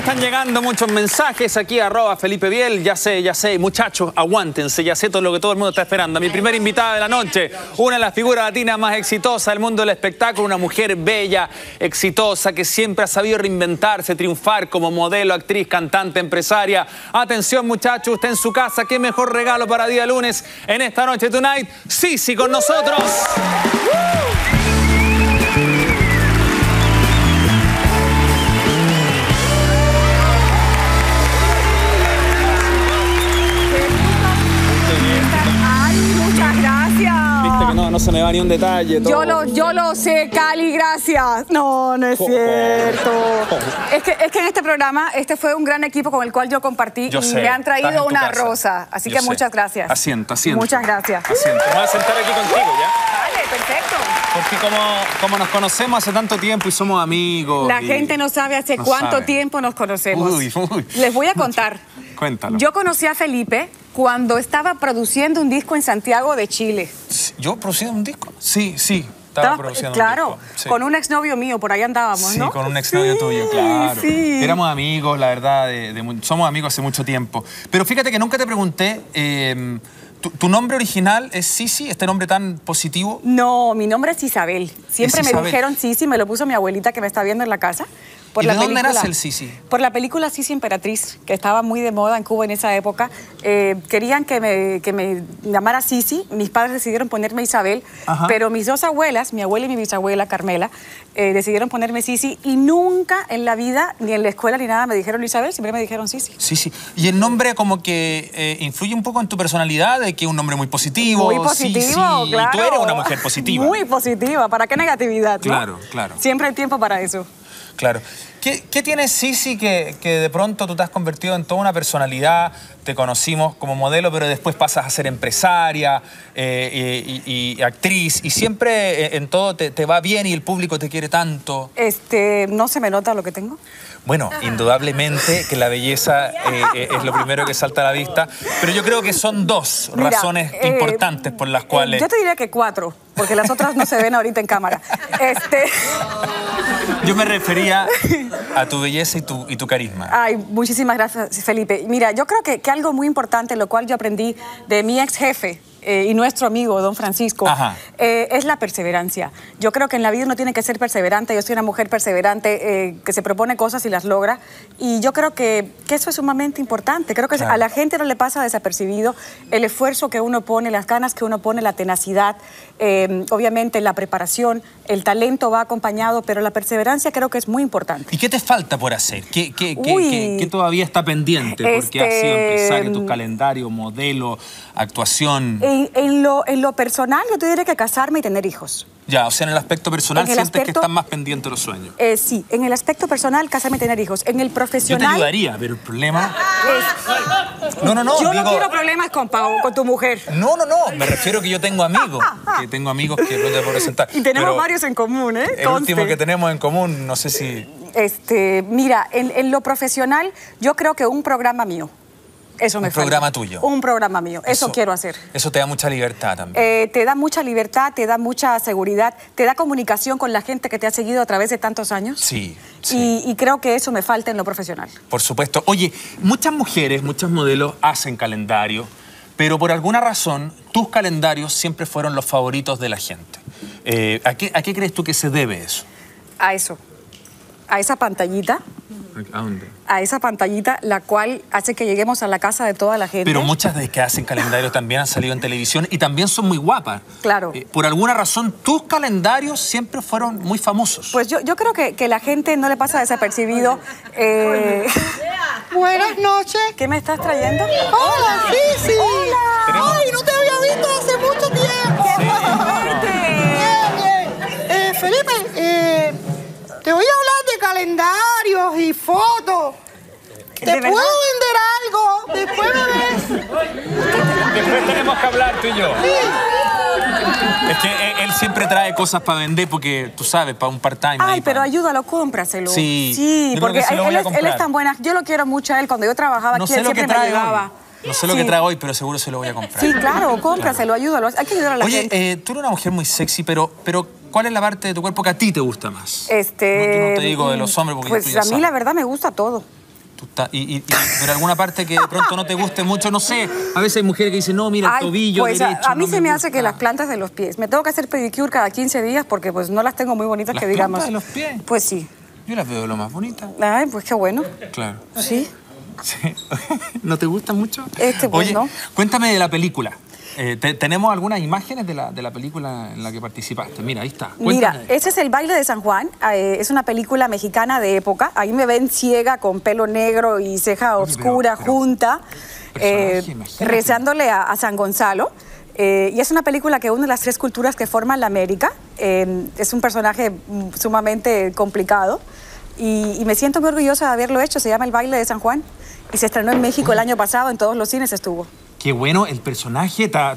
están llegando muchos mensajes aquí, @FelipeBiel. Ya sé, muchachos, aguántense, ya sé todo lo que todo el mundo está esperando. Mi primera invitada de la noche, una de las figuras latinas más exitosas del mundo del espectáculo, una mujer bella, exitosa, que siempre ha sabido reinventarse, triunfar como modelo, actriz, cantante, empresaria. Atención, muchachos, usted en su casa, qué mejor regalo para día lunes en esta noche Tonight. Sisi con nosotros. No se me va ni un detalle. Todo. Yo lo sé, Cali, gracias. No es cierto. Es que en este programa, este fue un gran equipo con el cual yo compartí y me han traído una rosa. Así que muchas gracias. Asiento. Muchas gracias. Asiento. Me voy a sentar aquí contigo, ¿ya? Vale, perfecto. Porque como nos conocemos hace tanto tiempo y somos amigos. La gente no sabe hace cuánto tiempo nos conocemos. Uy. Les voy a contar. Cuéntalo. Yo conocí a Felipe cuando estaba produciendo un disco en Santiago de Chile. ¿Yo produciendo un disco? Sí. Estaba produciendo claro, un disco. Sí. Con un exnovio mío, por ahí andábamos, ¿no? Sí, con un exnovio tuyo, claro. Sí. Éramos amigos, la verdad, somos amigos hace mucho tiempo. Pero fíjate que nunca te pregunté, ¿tu nombre original es Sisi, este nombre tan positivo? No, mi nombre es Isabel. Siempre me dijeron Sisi, me lo puso mi abuelita que me está viendo en la casa. ¿Y de dónde nace el Sisi? Por la película Sisi Emperatriz, que estaba muy de moda en Cuba en esa época. Querían que me llamara Sisi. Mis padres decidieron ponerme Isabel, pero mis dos abuelas, mi abuela y mi bisabuela, Carmela, decidieron ponerme Sisi y nunca en la vida, ni en la escuela, ni nada, me dijeron Isabel, siempre me dijeron Sisi. Sisi. ¿Y el nombre como que influye un poco en tu personalidad, de que es un nombre muy positivo? Muy positivo, Sisi. claro. Y tú eres una mujer positiva. Muy positiva. ¿Para qué negatividad? Claro. Siempre hay tiempo para eso. Claro. ¿Qué tiene Sisi que de pronto tú te has convertido en toda una personalidad? Te conocimos como modelo, pero después pasas a ser empresaria y actriz. Y siempre en todo te va bien y el público te quiere tanto. ¿No se me nota lo que tengo? Bueno, indudablemente que la belleza es lo primero que salta a la vista. Pero yo creo que son dos razones importantes por las cuales... Yo te diría que 4, porque las otras no se ven ahorita en cámara. Yo me refería a tu belleza y tu carisma. Ay, muchísimas gracias, Felipe. Mira, yo creo que algo muy importante, lo cual yo aprendí de mi ex jefe y nuestro amigo, don Francisco, es la perseverancia. Yo creo que en la vida uno tiene que ser perseverante. Yo soy una mujer perseverante que se propone cosas y las logra. Y yo creo que eso es sumamente importante. Creo que a la gente no le pasa desapercibido el esfuerzo que uno pone, las ganas que uno pone, la tenacidad, obviamente la preparación, el talento va acompañado, pero la perseverancia creo que es muy importante. ¿Y qué te falta por hacer? ¿Qué todavía está pendiente? Porque has sido empresario, tu calendario, modelo, actuación... En lo personal, yo te diré que casarme y tener hijos. Ya, o sea, en el aspecto personal sientes que estás más pendiente de los sueños. Sí, en el aspecto personal, casarme y tener hijos. En el profesional... Yo te ayudaría, pero el problema... No. Yo no quiero problemas con tu mujer. No. Me refiero que yo tengo amigos. Que tengo amigos que no te puedo presentar. Y tenemos varios en común, ¿eh? El último que tenemos en común, no sé si... Mira, en lo profesional, yo creo que un programa mío. Eso me falta. ¿Un programa tuyo? Un programa mío. Eso quiero hacer. Eso te da mucha libertad también. Te da mucha libertad, te da mucha seguridad, te da comunicación con la gente que te ha seguido a través de tantos años. Sí. Y creo que eso me falta en lo profesional. Por supuesto. Oye, muchas mujeres, muchos modelos hacen calendario, pero por alguna razón tus calendarios siempre fueron los favoritos de la gente. ¿A qué crees tú que se debe eso? A eso. A esa pantallita. ¿A dónde? A esa pantallita, la cual hace que lleguemos a la casa de toda la gente. Pero muchas de las que hacen calendario también han salido en televisión y también son muy guapas. Claro. Por alguna razón, tus calendarios siempre fueron muy famosos. Pues yo creo que la gente no le pasa desapercibido. Buenas noches. ¿Qué me estás trayendo? Hola, Sisi. Hola. Ay, no te había visto hace mucho tiempo. Bien. Felipe, te voy a hablar de calendarios y fotos. ¿Te puedo vender algo? Después me ves. Después tenemos que hablar tú y yo. Sí. Es que él siempre trae cosas para vender porque, tú sabes, para un part-time. Ay, pero ayúdalo, cómpraselo. Sí, porque él es tan buena. Yo lo quiero mucho a él. Cuando yo trabajaba aquí, él siempre me ayudaba. No sé lo que trae hoy, pero seguro se lo voy a comprar. Sí, claro, cómpraselo, ayúdalo. Hay que ayudar a la gente. Oye, tú eres una mujer muy sexy, pero ¿cuál es la parte de tu cuerpo que a ti te gusta más? No te digo de los hombres porque pues tú ya a mí sabes. la verdad me gusta todo. Pero alguna parte que de pronto no te guste mucho, no sé. A veces hay mujeres que dicen, no, mira, el tobillo pues derecho. A mí no se me gusta. hace que las plantas de los pies. Me tengo que hacer pedicure cada 15 días porque pues no las tengo muy bonitas que digamos. ¿Las plantas de los pies? Pues sí. Yo las veo de lo más bonitas. Ay, pues qué bueno. Claro. Sí. Sí. ¿No te gusta mucho? Pues Oye, no. Cuéntame de la película. Tenemos algunas imágenes de la película en la que participaste. Mira, ahí está. Mira, ese es El baile de San Juan. Es una película mexicana de época. Ahí me ven ciega con pelo negro y ceja oscura junta, rezándole a San Gonzalo. Y es una película que une las tres culturas que forman la América. Es un personaje sumamente complicado. Y me siento muy orgullosa de haberlo hecho. Se llama El baile de San Juan. Y se estrenó en México el año pasado. En todos los cines estuvo. Qué bueno, el personaje está...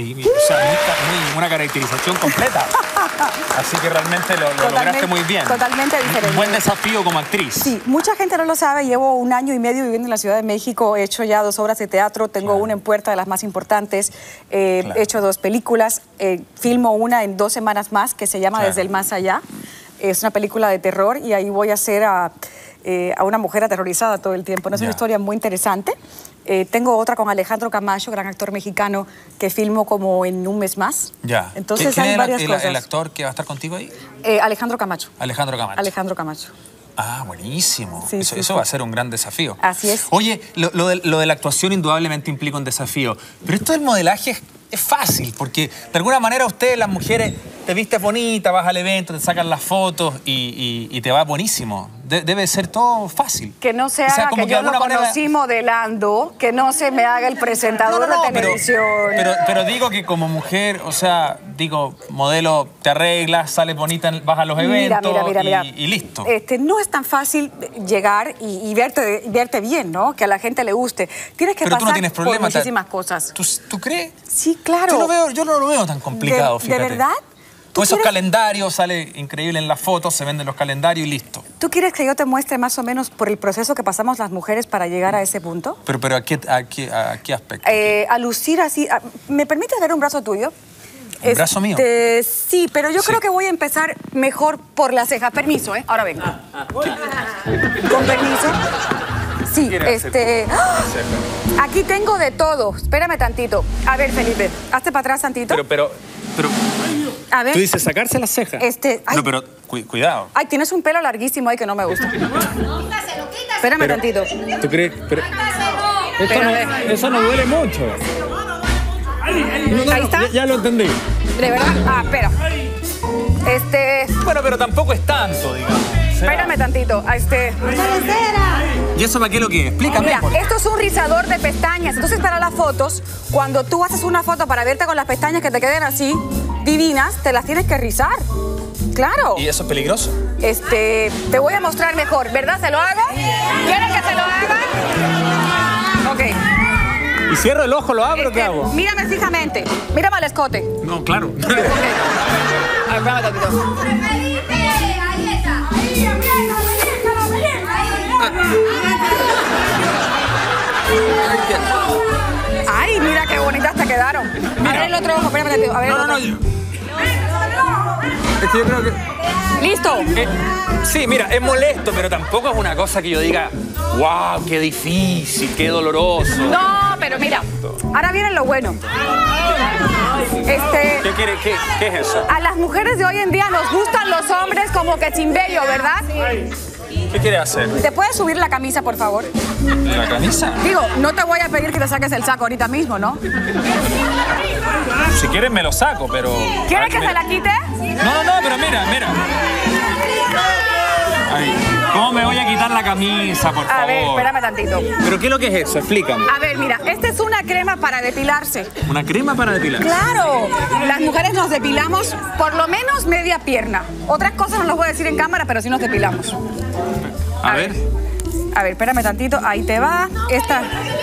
una caracterización completa. Así que realmente lo lograste muy bien. Totalmente diferente. Un buen desafío como actriz. Sí, mucha gente no lo sabe. Llevo 1 año y medio viviendo en la Ciudad de México. He hecho ya 2 obras de teatro. Tengo una en puerta de las más importantes. He hecho 2 películas. Filmo una en 2 semanas más que se llama Desde el Más Allá. Es una película de terror y ahí voy a hacer a una mujer aterrorizada todo el tiempo. ¿No? Es una historia muy interesante. Tengo otra con Alejandro Camacho, gran actor mexicano, que filmo como en 1 mes más. Ya. Entonces hay varias cosas. ¿El actor que va a estar contigo ahí? Alejandro Camacho. Alejandro Camacho. Alejandro Camacho. Ah, buenísimo. Sí, eso va a ser un gran desafío. Así es. Oye, lo de la actuación indudablemente implica un desafío. Pero esto del modelaje es fácil, porque de alguna manera ustedes, las mujeres, te vistes bonita, vas al evento, te sacan las fotos y te va buenísimo. Debe ser todo fácil. Que no se haga que yo lo conocí modelando, que no se me haga el presentador de televisión. Pero digo que como mujer, o sea, modelo, te arreglas, sales bonita, vas a los eventos y listo. No es tan fácil llegar y verte bien, ¿no? Que a la gente le guste. Tienes que pasar tú no tienes por muchísimas cosas. ¿Tú crees? Sí, claro. Yo no lo veo tan complicado, fíjate. ¿De verdad? Con esos calendarios, sale increíble en las fotos, se venden los calendarios y listo. ¿Tú quieres que yo te muestre más o menos por el proceso que pasamos las mujeres para llegar a ese punto? ¿Pero a qué aspecto? A lucir así. ¿Me permites ver un brazo tuyo? ¿Un brazo mío? Sí, pero yo creo que voy a empezar mejor por la ceja. Permiso, ¿eh? Ahora vengo. Con permiso. Sí, aquí tengo de todo. Espérame tantito. A ver, Felipe, hazte para atrás tantito. Pero... A ver. Tú dices sacarse la ceja. No, pero cuidado. Ay, tienes un pelo larguísimo ahí que no me gusta. Quítaselo. Espérame tantito. ¿Tú crees? Eso no duele mucho. Ahí está. Ya lo entendí. ¿De verdad? Ah, espera. Bueno, pero tampoco es tanto, digamos. Espérame tantito. ¿Y eso para qué lo que? Explícame. Mira, esto es un rizador de pestañas. Entonces, para las fotos, cuando tú haces una foto para verte con las pestañas que te queden así, divinas, te las tienes que rizar. Claro. ¿Y eso es peligroso? Te voy a mostrar mejor. ¿Verdad? ¿Se lo hago? ¿Quieren que se lo haga? Ok. ¿Y cierro el ojo, lo abro? ¿Qué hago? Mírame fijamente. Mírame al escote. No, claro. Okay. A ver, espérame tantito. Ay, mira qué bonitas te quedaron. A ver el otro ojo, espérame tantito. A ver No. Es que yo creo que... ¿Listo? Sí, mira, es molesto, pero tampoco es una cosa que yo diga, wow, qué difícil, qué doloroso. No, pero mira, ahora viene lo bueno. ¿Qué es eso? A las mujeres de hoy en día nos gustan los hombres como que chimbello, ¿verdad? ¿Qué quieres hacer? ¿Te puedes subir la camisa, por favor? ¿La camisa? Digo, no te voy a pedir que te saques el saco ahorita mismo, ¿no? Si quieres me lo saco, pero... ¿Quieres que se la quite? No, pero mira. Ay, ¿cómo me voy a quitar la camisa, por favor? A ver, espérame tantito. ¿Pero qué es lo que es eso? Explícame. A ver, mira, esta es una crema para depilarse. ¿Una crema para depilar? ¡Claro! Las mujeres nos depilamos por lo menos media pierna. Otras cosas no las voy a decir en cámara, pero sí nos depilamos. A ver. A ver, espérame tantito. Ahí te va. Esta...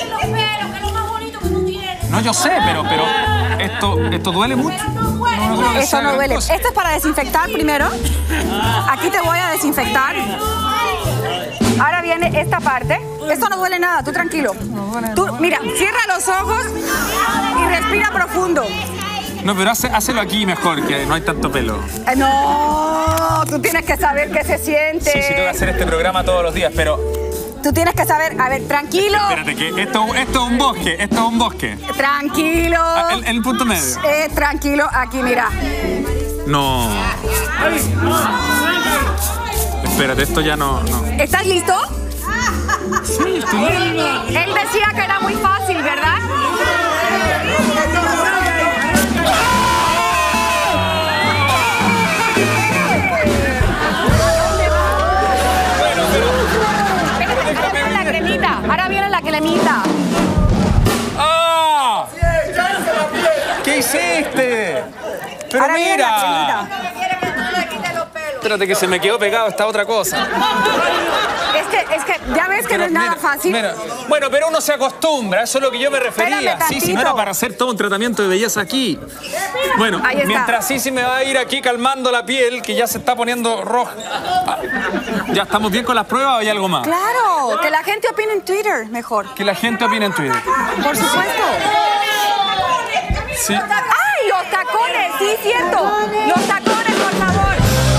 No, yo sé, pero esto duele mucho. Esto no duele. Esto es para desinfectar primero. Aquí te voy a desinfectar. Ahora viene esta parte. Esto no duele nada, tú tranquilo. Tú, mira, cierra los ojos y respira profundo. No, pero hácelo aquí mejor, que no hay tanto pelo. No, tú tienes que saber qué se siente. Sí, tengo que hacer este programa todos los días, pero Tú tienes que saber, a ver, tranquilo. Espérate, que esto es un bosque, esto es un bosque. Tranquilo. El punto medio. Tranquilo, aquí, mira. No. Espérate, esto ya no. ¿Estás listo? Sí, estoy listo. Él decía que era muy fácil, ¿verdad? Ahora viene la cremita. ¡Ah! ¿Qué hiciste? Pero ahora viene la mira. Espérate que se me quedó pegado esta otra cosa. Es que ya ves que no es nada fácil. Mira. Bueno, pero uno se acostumbra, eso es lo que yo me refería. Sí, si no era para hacer todo un tratamiento de belleza aquí. Bueno, mientras sí me va a ir aquí calmando la piel, que ya se está poniendo roja. ¿Ya estamos bien con las pruebas o hay algo más? Claro, que la gente opine en Twitter mejor. Que la gente opine en Twitter. Por supuesto. Sí. ¡Ay, los tacones! Sí, cierto. Los tacones, por favor.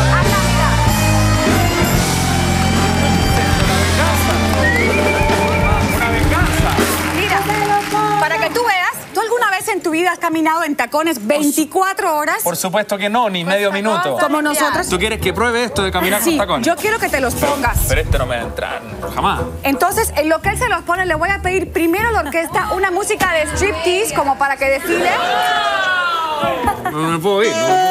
Una venganza. Mira, para que tú veas, ¿tú alguna vez en tu vida has caminado en tacones 24 horas? Por supuesto que no, ni medio minuto. Como nosotros. ¿Tú quieres que pruebe esto de caminar con tacones? Yo quiero que te los pongas. Pero este no me va a entrar, jamás. Entonces, en lo que él se los pone, le voy a pedir primero a la orquesta una música de striptease como para que desfile. No me puedo ir, ¿no?